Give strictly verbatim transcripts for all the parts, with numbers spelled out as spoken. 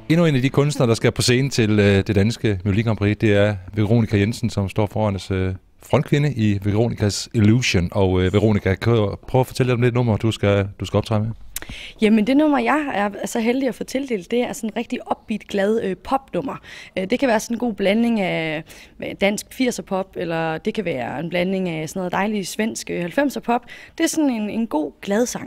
Endnu en af de kunstnere, der skal på scenen til øh, det danske Melodi Grand Prix, det er Veronica Jensen, som står foran os øh, frontkvinde i Veronicas Illusion. Og øh, Veronica, kan du prøve at fortælle dig om det nummer, du skal, du skal optræde med? Jamen det nummer, jeg er så heldig at få tildelt, det er sådan en rigtig upbeat, glad øh, popnummer. Øh, det kan være sådan en god blanding af dansk firser pop, eller det kan være en blanding af sådan noget dejlig svensk halvfemser pop. Det er sådan en, en god, glad sang.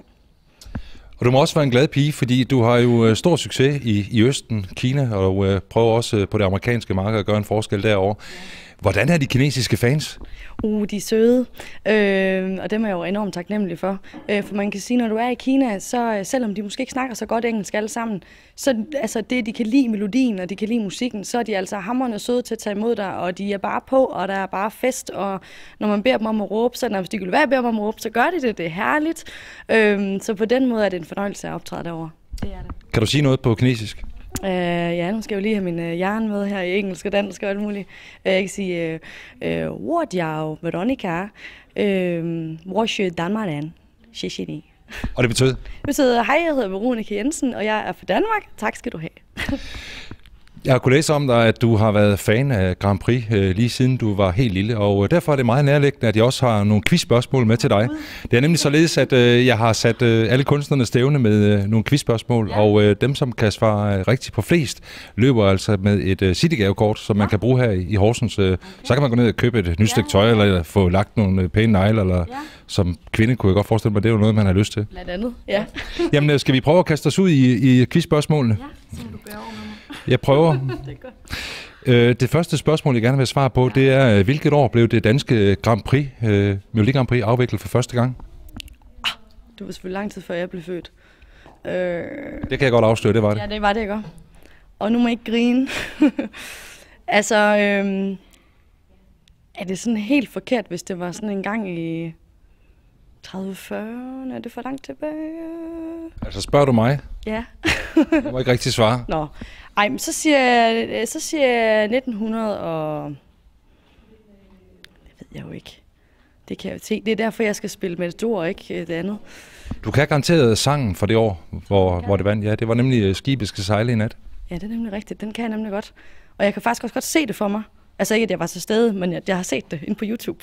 Og du må også være en glad pige, fordi du har jo stor succes i, i Østen, Kina, og øh, prøver også på det amerikanske marked at gøre en forskel derovre. Hvordan er de kinesiske fans? Uh, de er søde, øh, og dem er jeg jo enormt taknemmelig for. Øh, for man kan sige, når du er i Kina, så selvom de måske ikke snakker så godt engelsk alle sammen, så altså det, de kan lide melodien, og de kan lide musikken, så er de altså hamrende søde til at tage imod dig, og de er bare på, og der er bare fest, og når man beder dem om at råbe, så når de vil være beder dem om at råbe, så gør de det, det er herligt. Øh, så på den måde er det en fornøjelse at optræde derovre. Det er det. Kan du sige noget på kinesisk? Uh, ja, nu skal jeg jo lige have min uh, hjerne med her i engelsk og dansk og alt muligt. Uh, jeg kan sige, hvor uh, uh, Veronica, hvor er Danmark? Shishini. Og det betyder? Det betyder, hej, jeg hedder Veronica Jensen, og jeg er fra Danmark. Tak skal du have. Jeg har kunnet læse om dig, at du har været fan af Grand Prix øh, lige siden du var helt lille, og øh, derfor er det meget nærliggende, at jeg også har nogle quizspørgsmål med til dig. Det er nemlig således, at øh, jeg har sat øh, alle kunstnerne stævne med øh, nogle quizspørgsmål, ja. og øh, dem, som kan svare øh, rigtigt på flest, løber altså med et øh, City-gavekort, som man kan bruge her i, i Horsens. Øh, så kan man gå ned og købe et nyt stykke tøj, eller få lagt nogle øh, pæne negle, eller ja. som kvinde kunne jeg godt forestille mig, det er jo noget, man har lyst til. Blandt andet, ja. Jamen, øh, skal vi prøve at kaste os ud i, i quizspørgsmålene? Ja, så du bærer over med mig. Jeg prøver. Det, øh, det første spørgsmål, jeg gerne vil svare på, det er, hvilket år blev det danske Grand Prix, øh, Melodi Grand Prix, afviklet for første gang? Ah, det var selvfølgelig lang tid før jeg blev født. Øh... Det kan jeg godt afsløre, det var det. Ja, det var det, ikke? Og nu må jeg ikke grine. altså, øh... er det sådan helt forkert, hvis det var sådan en gang i tredive fyrrerne? Er det for langt tilbage? Altså, spørger du mig? Ja. Jeg må ikke rigtig svare. Nå. Ej, men så siger jeg, så siger jeg nitten hundrede og... Det ved jeg jo ikke. Det kan jeg jo se. Det er derfor, jeg skal spille Matador, ikke det andet. Du kan garanteret sangen for det år, hvor, hvor det vandt. Ja, det var nemlig Skibet skal sejle i nat. Ja, det er nemlig rigtigt. Den kan jeg nemlig godt. Og jeg kan faktisk også godt se det for mig. Altså ikke, at jeg var til stede, men jeg, jeg har set det inde på YouTube.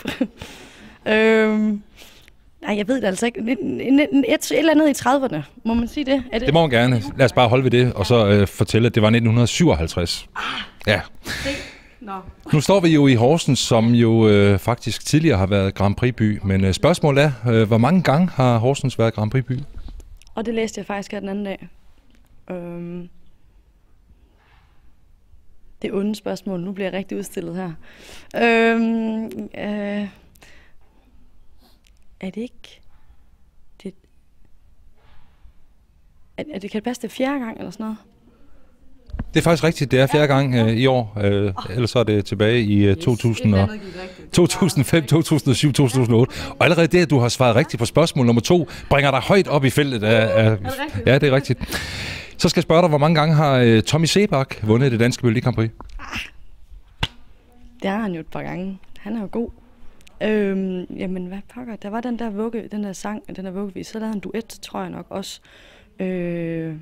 øhm... Nej, jeg ved det altså ikke. Et, et, et eller andet i trediverne, må man sige det? Er det? Det må man gerne. Lad os bare holde ved det, og så øh, fortælle, at det var nitten syvoghalvtreds. Ah, ja. No. Nu står vi jo i Horsens, som jo øh, faktisk tidligere har været Grand Prix-by. Men øh, spørgsmålet er, øh, hvor mange gange har Horsens været Grand Prix-by? Og det læste jeg faktisk her den anden dag. Øhm... Det er onde spørgsmål. Nu bliver jeg rigtig udstillet her. Øhm... Øh... Er det ikke... Det... Er, er det, kan det passe, det er fjerde gang eller sådan noget? Det er faktisk rigtigt. Det er fjerde gang øh, i år. Øh, ellers så er det tilbage i øh, to tusind og, to tusind og fem, to tusind og syv, to tusind og otte. Og allerede det, at du har svaret rigtigt på spørgsmål nummer to, bringer dig højt op i feltet. Af, af, er det rigtigt? Ja, det er rigtigt. Så skal jeg spørge dig, hvor mange gange har øh, Tommy Sebak vundet det danske Melodi Grand Prix? Ah, det har han jo et par gange. Han er jo god. Øhm, jamen, hvad pokker? Der var den der vugge, den der sang, den der vuggevis. Så lavede han en duet, tror jeg nok også. Øh,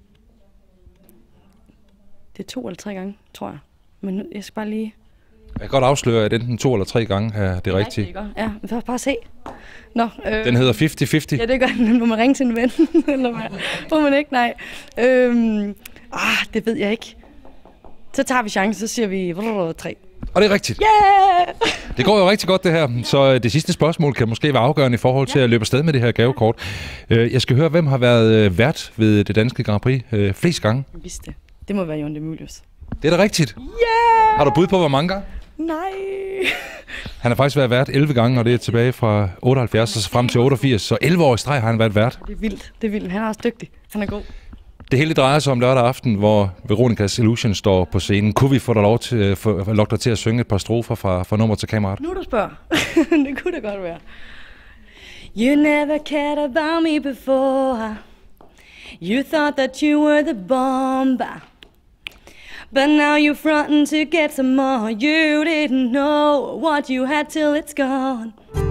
det er to eller tre gange, tror jeg. Men jeg skal bare lige... Jeg kan godt afsløre, at enten to eller tre gange er det, det rigtige. Rigtig, ja, men så bare se. Nå, øh, den hedder halvtreds halvtreds. Ja, det gør den. Må man ringe til en ven? Eller hvad? Må man ikke? Nej. Øhm, ah, det ved jeg ikke. Så tager vi chancen, så siger vi tre. Og det er rigtigt. Yeah! Det går jo rigtig godt, det her. Så det sidste spørgsmål kan måske være afgørende i forhold til ja. at løbe afsted med det her gavekort. Jeg skal høre, hvem har været vært ved det danske Grand Prix flest gange? Jeg vidste det. Det må være Jon Demilius. Det er da rigtigt. Yeah! Har du bud på, hvor mange gange? Nej. Han har faktisk været vært elleve gange, og det er tilbage fra otteoghalvfjerds og så frem til otteogfirs. Så elleve år i streg har han været vært. Det er vildt. Det er vildt. Han er også dygtig. Han er god. Det hele drejer sig om lørdag aften, hvor Veronicas Illusion står på scenen. Kunne vi få dig lov til, få, lokke dig til at synge et par strofer fra, fra nummer til kameraet? Nu du spørger. Det kunne da godt være. You never cared about me before. You thought that you were the bomb. But now you're fronting to get some more. You didn't know what you had till it's gone.